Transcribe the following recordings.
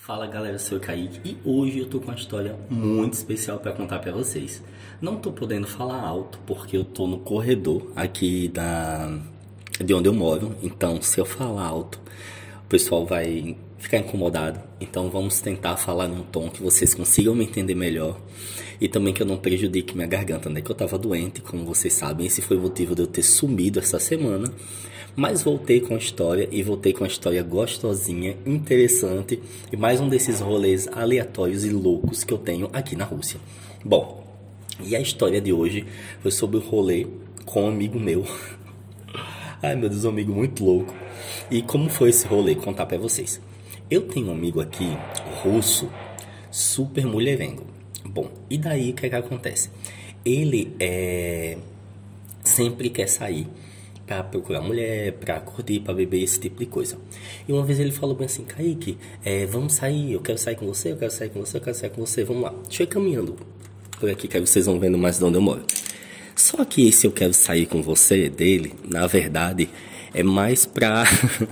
Fala galera, eu sou o Kaique e hoje eu tô com uma história muito especial para contar para vocês. Não tô podendo falar alto porque eu tô no corredor aqui de onde eu moro, então se eu falar alto o pessoal vai ficar incomodado. Então vamos tentar falar num tom que vocês consigam me entender melhor e também que eu não prejudique minha garganta, né? Que eu tava doente, como vocês sabem, esse foi o motivo de eu ter sumido essa semana. Mas voltei com a história e voltei com a história gostosinha, interessante e mais um desses rolês aleatórios e loucos que eu tenho aqui na Rússia. Bom, e a história de hoje foi sobre o rolê com um amigo meu. Ai meu Deus, um amigo muito louco. E como foi esse rolê? Contar pra vocês. Eu tenho um amigo aqui, russo, super mulherengo. Bom, e daí o que é que acontece? Ele sempre quer sair pra procurar mulher, pra curtir, pra beber, esse tipo de coisa. E uma vez ele falou bem assim: Kaique, vamos sair, eu quero sair com você, eu quero sair com você, eu quero sair com você, vamos lá. Deixa eu ir caminhando por aqui, que aí vocês vão vendo mais de onde eu moro. Só que esse eu quero sair com você, dele, na verdade, é mais pra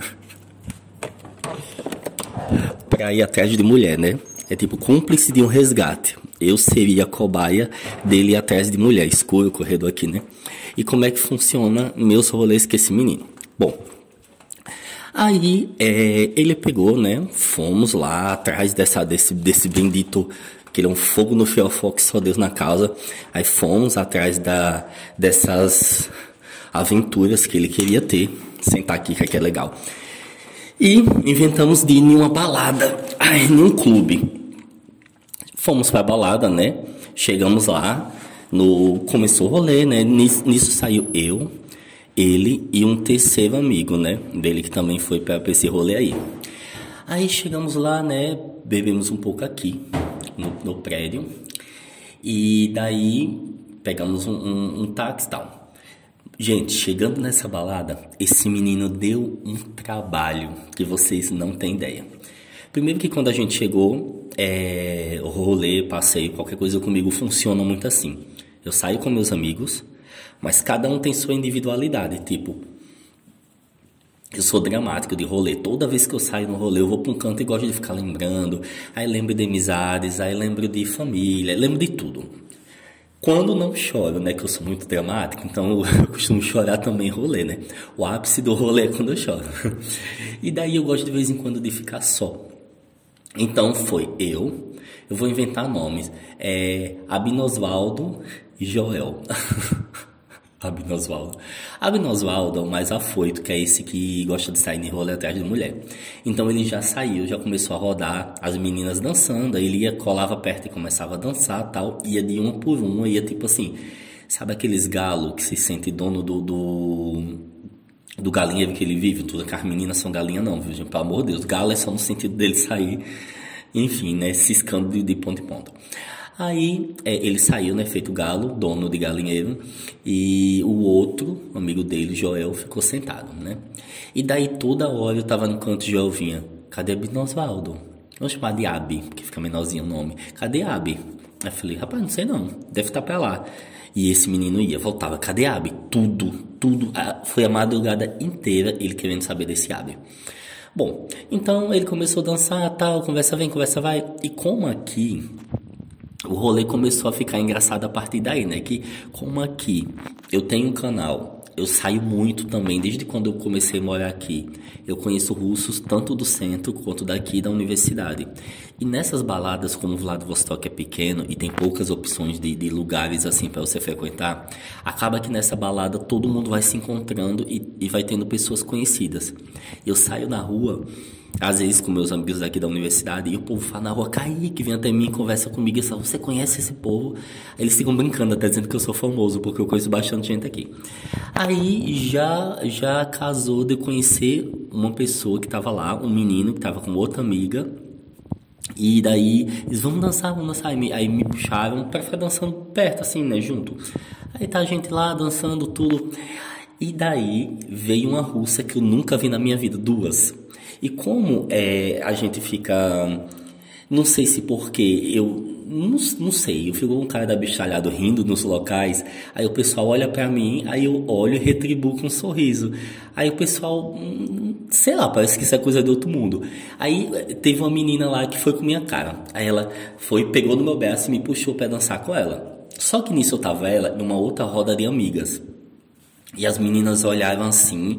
pra ir atrás de mulher, né? É tipo cúmplice de um resgate. Eu seria a cobaia dele ir atrás de mulher. Escuro o corredor aqui, né? E como é que funciona meus rolês com esse menino? Bom, aí ele pegou, né? Fomos lá atrás desse bendito, que ele é um fogo no fiofó que só Deus na causa. Aí fomos atrás dessas aventuras que ele queria ter. Sentar aqui que aqui é legal. E inventamos de ir em uma balada, em um clube. Fomos pra balada, né? Chegamos lá, começou o rolê, né? Nisso saiu eu, ele e um terceiro amigo, né? Dele que também foi pra esse rolê aí. Aí chegamos lá, né? Bebemos um pouco aqui, no prédio. E daí pegamos um táxi e tal. Gente, chegando nessa balada, esse menino deu um trabalho que vocês não têm ideia. Primeiro que quando a gente chegou, o rolê, passeio, qualquer coisa comigo funciona muito assim. Eu saio com meus amigos, mas cada um tem sua individualidade. Tipo, eu sou dramático de rolê. Toda vez que eu saio no rolê, eu vou pra um canto e gosto de ficar lembrando. Aí lembro de amizades, aí lembro de família, lembro de tudo. Quando não choro, né, que eu sou muito dramático, então eu costumo chorar também em rolê, né? O ápice do rolê é quando eu choro. E daí eu gosto de vez em quando de ficar só. Então foi eu vou inventar nomes, Abinosvaldo e Joel. Abinosvaldo é o mais afoito, que é esse que gosta de sair de rolê atrás de mulher. Então ele já saiu, já começou a rodar, as meninas dançando, aí ele colava perto e começava a dançar tal, ia de uma por uma, ia tipo assim, sabe aqueles galos que se sente dono do galinheiro que ele vive? Tudo que as meninas são galinha não, viu, gente? Pelo amor de Deus, galo é só no sentido dele sair, enfim, né, ciscando de ponta em ponta. Aí ele saiu, né, feito galo, dono de galinheiro, e o outro, amigo dele, Joel, ficou sentado, né? E daí toda hora eu tava no canto, Joel vinha: cadê Abinosvaldo? Vamos chamar de Abi, porque fica menorzinho o nome. Cadê Abi? Aí eu falei: rapaz, não sei não, deve estar pra lá. E esse menino ia, voltava: cadê Abi? Tudo, foi a madrugada inteira ele querendo saber desse Abi. Bom, então ele começou a dançar, tal, conversa vem, conversa vai, e como aqui o rolê começou a ficar engraçado a partir daí, né? Que como aqui eu tenho um canal, eu saio muito também, desde quando eu comecei a morar aqui. Eu conheço russos tanto do centro quanto daqui da universidade. E nessas baladas, como o Vladivostok é pequeno e tem poucas opções de lugares assim para você frequentar, acaba que nessa balada todo mundo vai se encontrando e vai tendo pessoas conhecidas. Eu saio na rua, às vezes com meus amigos daqui da universidade, e o povo fala na rua: Kaique, vem até mim, conversa comigo, e fala: você conhece esse povo? Aí eles ficam brincando, até dizendo que eu sou famoso, porque eu conheço bastante gente aqui. Aí já casou de eu conhecer uma pessoa que tava lá, um menino que tava com outra amiga, e daí eles: vamos dançar. Aí me puxaram pra ficar dançando perto, assim, né, junto. Aí tá a gente lá dançando tudo, e daí veio uma russa que eu nunca vi na minha vida, duas. E como a gente fica Não sei se porque não sei, eu fico com um cara da bichalhado rindo nos locais, aí o pessoal olha pra mim, aí eu olho e retribuo com um sorriso. Aí o pessoal, sei lá, parece que isso é coisa de outro mundo. Aí teve uma menina lá que foi com minha cara. Aí ela foi, pegou no meu braço e me puxou pra dançar com ela. Só que nisso eu tava ela numa outra roda de amigas. E as meninas olhavam assim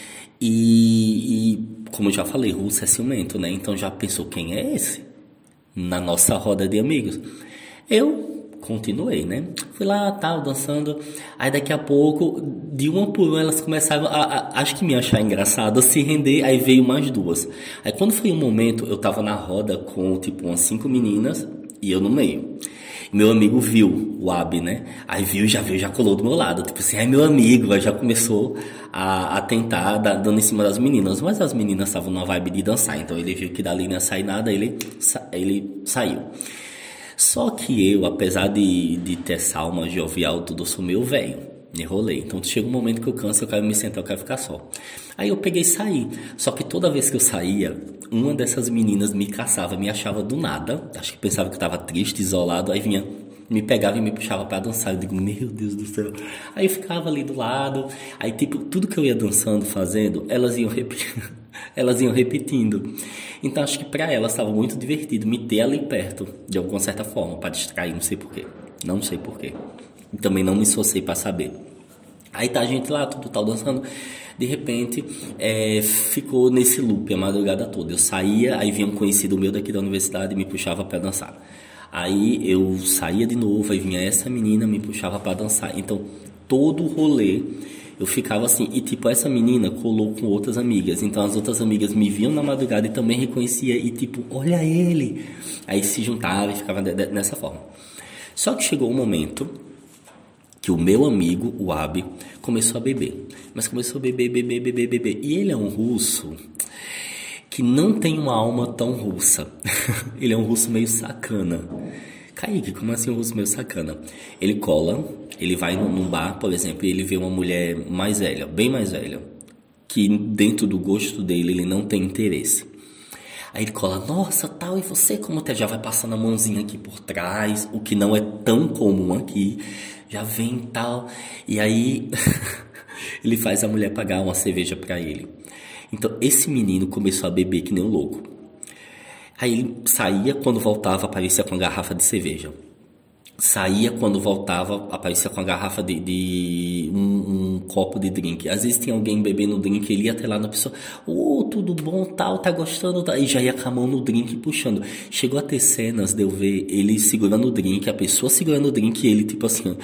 como eu já falei, russo é ciumento, né? Então já pensou, quem é esse? Na nossa roda de amigos. Eu continuei, né? Fui lá, tal, dançando. Aí daqui a pouco, de uma por uma, elas começaram acho que me achar engraçado, a se render. Aí veio mais duas. Aí quando foi um momento, eu tava na roda com, tipo, umas 5 meninas e eu no meio. Meu amigo viu o Abi, né? Aí viu, já colou do meu lado. Tipo assim, aí meu amigo, aí já começou a tentar dando em cima das meninas. Mas as meninas estavam numa vibe de dançar. Então ele viu que dali não ia sair nada, ele saiu. Só que eu, apesar de ter essa alma jovial, tudo, eu sou meio velho. Enrolei. Então chega um momento que eu canso, eu quero me sentar, eu quero ficar só. Aí eu peguei e saí. Só que toda vez que eu saía, uma dessas meninas me caçava, me achava do nada. Acho que pensava que eu tava triste, isolado. Aí vinha, me pegava e me puxava pra dançar. Eu digo, meu Deus do céu. Aí eu ficava ali do lado. Aí, tipo, tudo que eu ia dançando, fazendo, elas iam repetindo. Então acho que pra elas estava muito divertido me ter ali perto, de alguma certa forma, pra distrair, não sei porquê. Não sei porquê. E também não me esforcei pra saber. Aí tá a gente lá, tudo tal, dançando. De repente, ficou nesse loop a madrugada toda. Eu saía, aí vinha um conhecido meu daqui da universidade e me puxava pra dançar. Aí eu saía de novo, aí vinha essa menina, me puxava pra dançar. Então, todo o rolê, eu ficava assim. E tipo, essa menina colou com outras amigas. Então, as outras amigas me viam na madrugada e também reconhecia. E tipo, olha ele. Aí se juntava e ficava nessa forma. Só que chegou um momento que o meu amigo, o Abi, começou a beber. Mas começou a beber. E ele é um russo que não tem uma alma tão russa. Ele é um russo meio sacana. Kaique, como assim um russo meio sacana? Ele cola, ele vai num bar, por exemplo, e ele vê uma mulher mais velha, bem mais velha, que dentro do gosto dele ele não tem interesse. Aí ele cola, nossa, tal, e você como até já vai passando a mãozinha aqui por trás, o que não é tão comum aqui, já vem tal, e aí ele faz a mulher pagar uma cerveja pra ele. Então esse menino começou a beber que nem um louco. Aí ele saía, quando voltava aparecia com a garrafa de cerveja. Saía, quando voltava aparecia com a garrafa de um copo de drink. Às vezes tinha alguém bebendo drink, ele ia até lá na pessoa, tudo bom, tal, tá gostando, tal. E já ia com a mão no drink e puxando. Chegou a ter cenas de eu ver ele segurando o drink, a pessoa segurando o drink e ele tipo assim,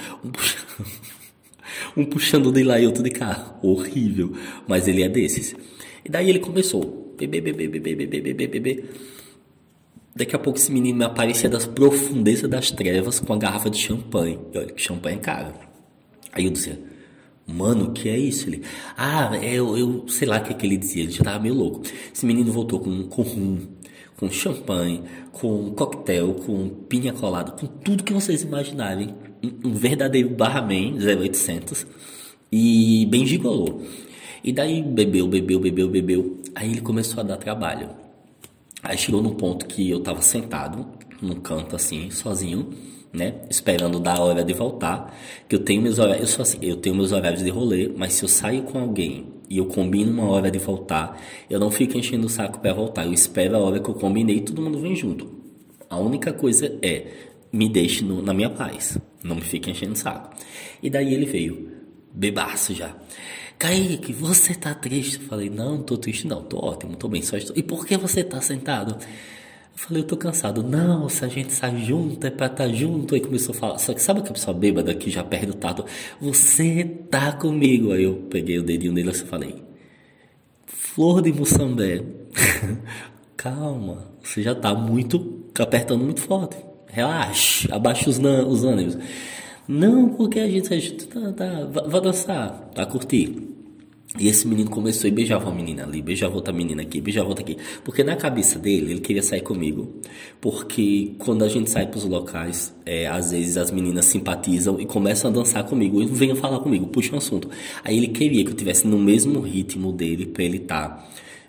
um puxando de lá e outro de cá. Horrível, mas ele é desses. E daí ele começou, beber. Daqui a pouco esse menino me aparecia das profundezas das trevas com a garrafa de champanhe. E olha que champanhe é caro. Aí eu dizia, mano, o que é isso? Ele, eu sei lá o que ele dizia, ele já tava meio louco. Esse menino voltou com rum, com champanhe, com coquetel, com pinha colada, com tudo que vocês imaginarem. Um verdadeiro barman 0800 e bem gigolô. E daí bebeu. Aí ele começou a dar trabalho. Aí chegou num ponto que eu tava sentado num canto assim, sozinho, né? Esperando dar a hora de voltar. Que eu tenho meus horários, eu tenho meus horários de rolê, mas se eu saio com alguém e eu combino uma hora de voltar, eu não fico enchendo o saco pra voltar. Eu espero a hora que eu combinei e todo mundo vem junto. A única coisa é, me deixe na minha paz. Não me fique enchendo o saco. E daí ele veio, bebaço já. Kaique, você tá triste? Eu falei, não tô triste não, tô ótimo, tô bem, só estou... E por que você tá sentado? Eu falei, eu tô cansado. Não, se a gente sai junto, é pra estar junto. Aí começou a falar, só que sabe que a pessoa bêbada que já perde o tato? Você tá comigo. Aí eu peguei o dedinho dele e falei, flor de Moçambé, calma, você já tá apertando muito forte. Relaxe, abaixa os ânimos. Não, porque a gente vai dançar, vai curtir. E esse menino começou e beijava uma menina ali, beijava outra menina aqui, beijava outra aqui. Porque na cabeça dele, ele queria sair comigo. Porque quando a gente sai pros locais, às vezes as meninas simpatizam e começam a dançar comigo. E venham falar comigo, puxa um assunto. Aí ele queria que eu estivesse no mesmo ritmo dele pra ele estar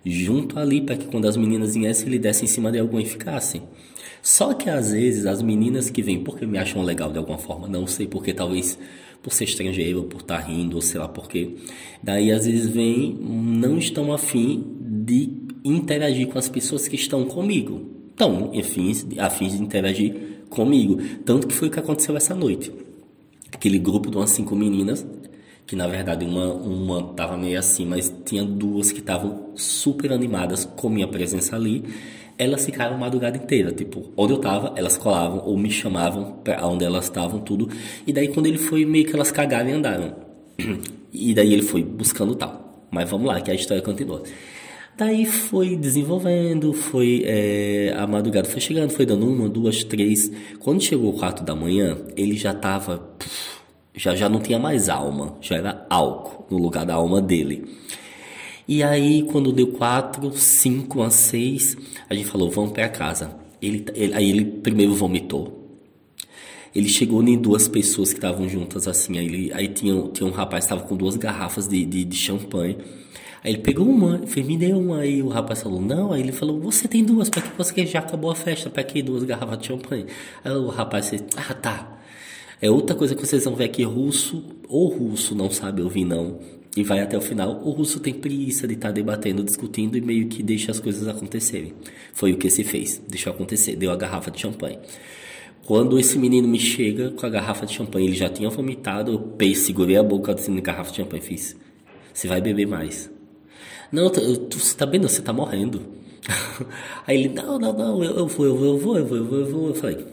junto ali para que quando as meninas viessem, ele desse em cima de alguém e ficasse. Só que às vezes as meninas que vêm porque me acham legal de alguma forma, não sei porque, talvez por ser estrangeiro, ou por estar rindo, ou sei lá por quê. Daí às vezes vêm, não estão afim de interagir com as pessoas que estão comigo. Então, afins de interagir comigo. Tanto que foi o que aconteceu essa noite. Aquele grupo de umas 5 meninas, que na verdade uma tava meio assim, mas tinha 2 que estavam super animadas com minha presença ali. Elas ficaram a madrugada inteira, tipo, onde eu tava, elas colavam ou me chamavam pra onde elas estavam, tudo. E daí quando ele foi, meio que elas cagaram e andaram. E daí ele foi buscando tal. Mas vamos lá, que a história continua. Daí foi desenvolvendo, a madrugada foi chegando, foi dando 1, 2, 3. Quando chegou 4 da manhã, ele já tava, já não tinha mais alma, já era álcool no lugar da alma dele. E aí, quando deu 4, 5 a 6, a gente falou, vamos pra casa. Aí ele primeiro vomitou. Ele chegou em 2 pessoas que estavam juntas, assim. Aí tinha um rapaz que estava com 2 garrafas de champanhe. Aí ele pegou uma, fez, me deu uma. Aí o rapaz falou, não. Aí ele falou, você tem 2, pra que você já acabou a festa? Pra que 2 garrafas de champanhe? Aí o rapaz disse, tá. É outra coisa que vocês vão ver aqui, russo não sabe ouvir não. E vai até o final. O russo tem preguiça de estar debatendo, discutindo e meio que deixa as coisas acontecerem. Foi o que se fez. Deixou acontecer. Deu a garrafa de champanhe. Quando esse menino me chega com a garrafa de champanhe, ele já tinha vomitado, eu segurei a boca assim, na garrafa de champanhe e fiz, você vai beber mais. Não, você tá vendo? Você tá morrendo. Aí ele, não, eu vou. Eu falei,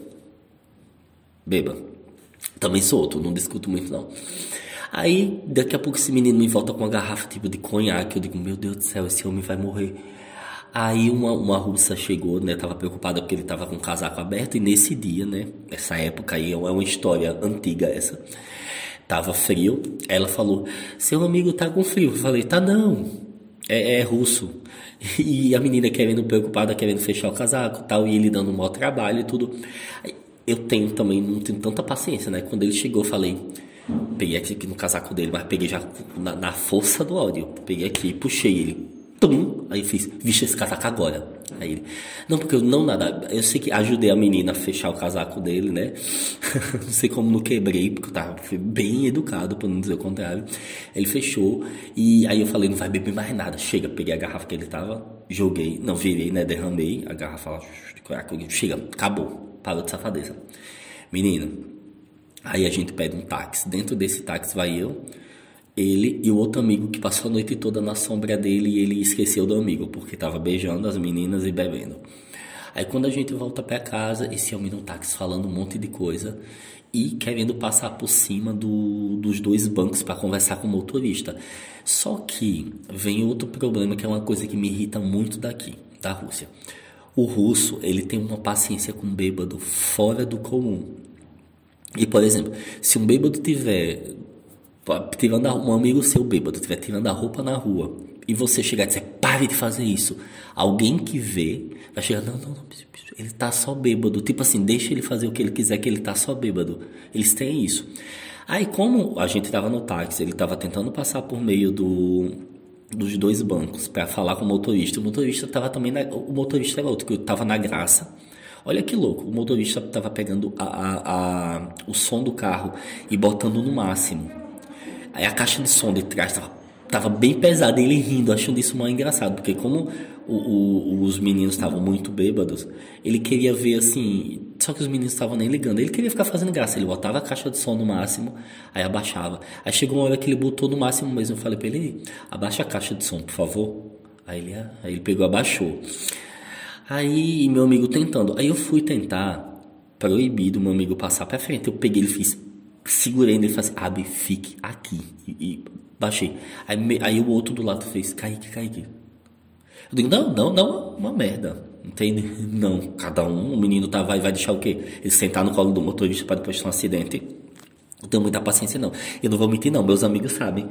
beba. Também sou outro, não discuto muito não. Aí, daqui a pouco esse menino me volta com uma garrafa tipo de conhaque. Eu digo, meu Deus do céu, esse homem vai morrer. Aí uma russa chegou, né? Tava preocupada porque ele tava com o casaco aberto. E nesse dia, né? Essa época aí é uma história antiga essa. Tava frio. Ela falou, seu amigo tá com frio. Eu falei, tá não. É russo. E a menina preocupada, querendo fechar o casaco e tal. E ele dando um maior trabalho e tudo. Eu não tenho tanta paciência, né? Quando ele chegou, eu falei... Peguei aqui no casaco dele, mas peguei já na força do ódio. Peguei aqui e puxei ele. Tum! Aí fiz, vixe esse casaco agora. Aí ele, não, porque eu não nada. Eu sei que ajudei a menina a fechar o casaco dele, né? Não sei como não quebrei, porque eu fui bem educado, pra não dizer o contrário. Ele fechou, e aí eu falei, não vai beber mais nada. Chega, peguei a garrafa que ele tava, joguei, não virei, né? Derramei a garrafa lá. Chega, acabou. Parou de safadeza. Menino. Aí a gente pede um táxi. Dentro desse táxi vai eu, ele e o outro amigo que passou a noite toda na sombra dele e ele esqueceu do amigo, porque tava beijando as meninas e bebendo. Aí quando a gente volta pra casa, esse homem no táxi falando um monte de coisa e querendo passar por cima dos 2 bancos para conversar com o motorista. Só que vem outro problema, que é uma coisa que me irrita muito daqui, da Rússia. O russo, ele tem uma paciência com bêbado fora do comum. E, por exemplo, se um bêbado tiver tirando um amigo seu bêbado, tiver tirando a roupa na rua, e você chegar e dizer, pare de fazer isso, alguém que vê, vai chegar, não, ele tá só bêbado, tipo assim, deixa ele fazer o que ele quiser, que ele tá só bêbado. Eles têm isso. Aí, como a gente tava no táxi, ele tava tentando passar por meio dos 2 bancos para falar com o motorista tava também, o motorista era outro, que tava na graça. Olha que louco, o motorista estava pegando o som do carro e botando no máximo. Aí a caixa de som de trás tava bem pesada e ele rindo, achando isso mais engraçado. Porque como os meninos estavam muito bêbados, ele queria ver assim... Só que os meninos estavam nem ligando, ele queria ficar fazendo graça. Ele botava a caixa de som no máximo, aí abaixava. Aí chegou uma hora que ele botou no máximo mesmo. Eu falei pra ele, abaixa a caixa de som, por favor. Aí ele pegou e abaixou. Aí meu amigo tentando. Aí eu fui tentar, proibido meu amigo passar pra frente. Eu peguei, ele fiz, segurei ele e falei assim, abre, fique aqui. E baixei. Aí o outro do lado fez, Kaique. Eu digo, não, uma merda. Entende? Não, cada um, o menino vai deixar o quê? Ele sentar no colo do motorista para depois ter um acidente. Não tenho muita paciência não. Eu não vou mentir não, meus amigos sabem.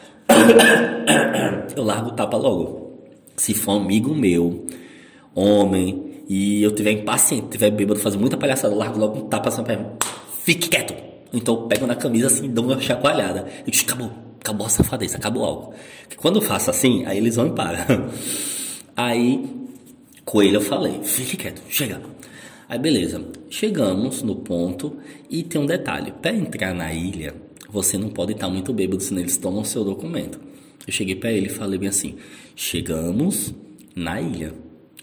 Eu largo o tapa logo. Se for um amigo meu, homem, e eu tiver impaciente, tiver bêbado, fazer muita palhaçada, eu largo logo um tapa assim pra mim. Fique quieto. Então eu pego na camisa assim, dou uma chacoalhada. Eu digo, acabou a safadeza, acabou o álcool. Porque quando eu faço assim, aí eles vão e param. Aí, com ele eu falei, fique quieto, chega. Aí beleza, chegamos no ponto e tem um detalhe, para entrar na ilha, você não pode estar muito bêbado, senão eles tomam seu documento. Eu cheguei para ele e falei bem assim, chegamos na ilha.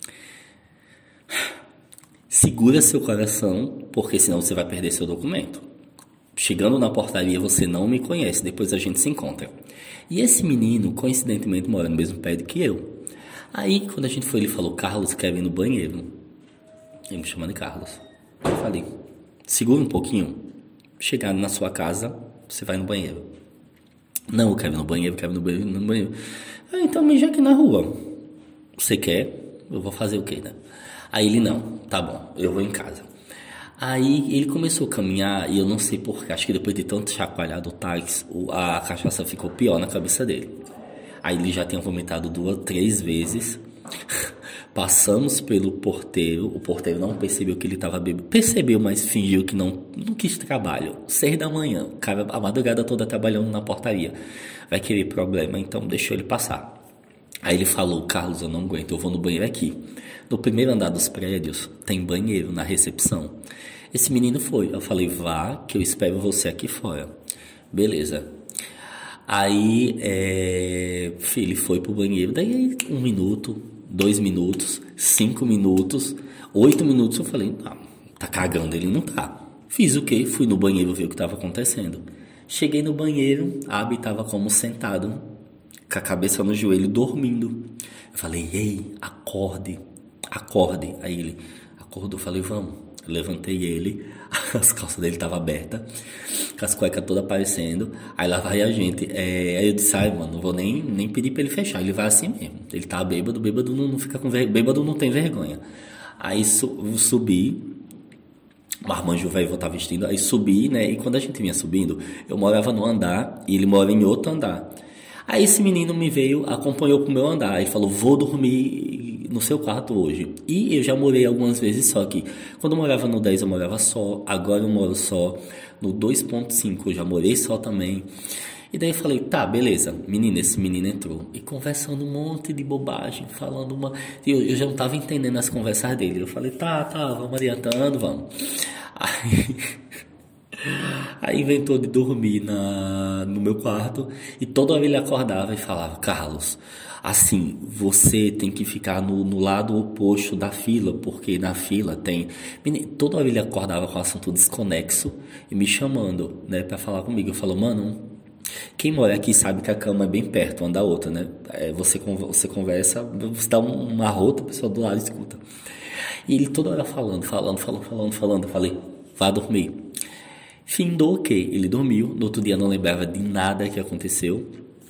Segura seu coração, porque senão você vai perder seu documento. Chegando na portaria, você não me conhece, depois a gente se encontra. E esse menino, coincidentemente, mora no mesmo prédio que eu. Aí, quando a gente foi, ele falou, Carlos, quer ir no banheiro? Ele me chamando de Carlos. Eu falei, segura um pouquinho. Chegar na sua casa, você vai no banheiro. Não, eu quero ir no banheiro, no banheiro. Ah, então mija aqui na rua. Você quer? Eu vou fazer o quê, né? Aí ele, não, tá bom, eu vou em casa. Aí ele começou a caminhar e eu não sei porquê, acho que depois de tanto chacoalhar do táxi, a cachaça ficou pior na cabeça dele. Aí ele já tinha vomitado 2, 3 vezes. Passamos pelo porteiro, o porteiro não percebeu que ele estava bêbado. Percebeu, mas fingiu que não quis trabalho. 6 da manhã, o cara a madrugada toda trabalhando na portaria. Vai querer problema, então deixou ele passar. Aí ele falou, Carlos, eu não aguento, eu vou no banheiro aqui. No primeiro andar dos prédios, tem banheiro na recepção. Esse menino foi. Eu falei, vá, que eu espero você aqui fora. Beleza. Aí, ele foi pro banheiro. Daí, 1 minuto, 2 minutos, 5 minutos, 8 minutos. Eu falei, tá cagando, ele não tá. Fiz o quê? Fui no banheiro ver o que estava acontecendo. Cheguei no banheiro, a Abby estava como sentado, com a cabeça no joelho, dormindo. Eu falei, ei, acorde. Aí ele acordou, eu falei, vamos. Eu levantei ele, as calças dele estavam abertas, com as cuecas todas aparecendo. Aí lá vai a gente. Aí eu disse, mano, não vou nem pedir pra ele fechar. Ele vai assim mesmo. Ele tá bêbado não fica com vergonha. Bêbado não tem vergonha. Aí subi. O marmanjo velho tava vestindo. Aí subi, né? E quando a gente vinha subindo, eu morava no andar e ele mora em outro andar. Aí esse menino me veio, acompanhou pro meu andar. Ele falou, vou dormir no seu quarto hoje. E eu já morei algumas vezes só aqui. Quando eu morava no 10 eu morava só. Agora eu moro só. No 2.5 eu já morei só também. E daí eu falei, tá, beleza. Esse menino entrou. E conversando um monte de bobagem. Falando uma... Eu já não tava entendendo as conversas dele. Eu falei, tá, vamos adiantando, vamos. Aí inventou de dormir no meu quarto. E toda hora ele acordava e falava, Carlos, assim, você tem que ficar no lado oposto da fila, porque na fila tem... Toda hora ele acordava com um assunto desconexo e me chamando, né, pra falar comigo. Eu falo, mano, quem mora aqui sabe que a cama é bem perto uma da outra, né? Você conversa, você dá uma rota, a pessoa do lado escuta. E ele toda hora falando. Eu falei, vá dormir. Findou que ele dormiu. No outro dia não lembrava de nada que aconteceu.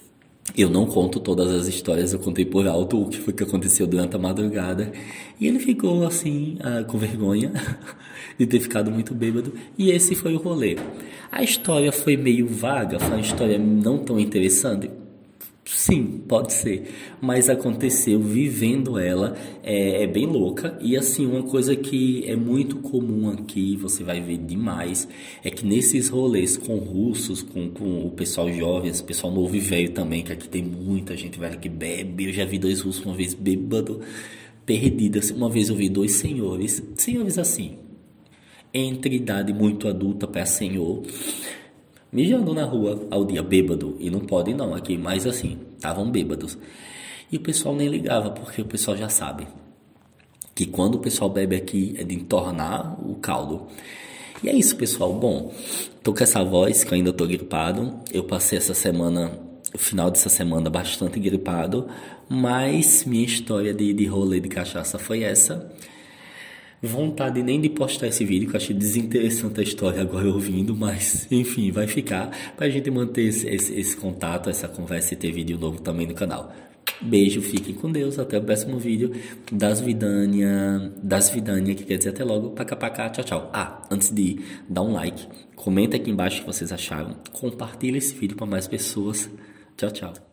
Eu não conto todas as histórias, eu contei por alto o que foi que aconteceu durante a madrugada. E ele ficou assim, com vergonha de ter ficado muito bêbado. E esse foi o rolê. A história foi meio vaga, foi uma história não tão interessante. Sim, pode ser, mas aconteceu vivendo ela, é bem louca. E assim, uma coisa que é muito comum aqui, você vai ver demais, é que nesses rolês com russos, com o pessoal jovem, esse pessoal novo e velho também, que aqui tem muita gente velha que bebe. Eu já vi 2 russos uma vez bêbado, perdidos. Uma vez eu vi 2 senhores assim, entre idade muito adulta para senhor, mijando na rua ao dia, bêbado. E não pode não aqui, mas assim, estavam bêbados. E o pessoal nem ligava, porque o pessoal já sabe que quando o pessoal bebe aqui é de entornar o caldo. E é isso, pessoal. Bom, tô com essa voz que eu ainda tô gripado. Eu passei essa semana, o final dessa semana, bastante gripado. Mas minha história de rolê de cachaça foi essa. Vontade nem de postar esse vídeo, que eu achei desinteressante a história agora ouvindo, mas enfim, vai ficar pra gente manter esse contato, essa conversa e ter vídeo novo também no canal. Beijo, fiquem com Deus, até o próximo vídeo das Vidânia, que quer dizer até logo, paca, tchau. Antes de ir, dá um like, comenta aqui embaixo o que vocês acharam, compartilha esse vídeo para mais pessoas, tchau.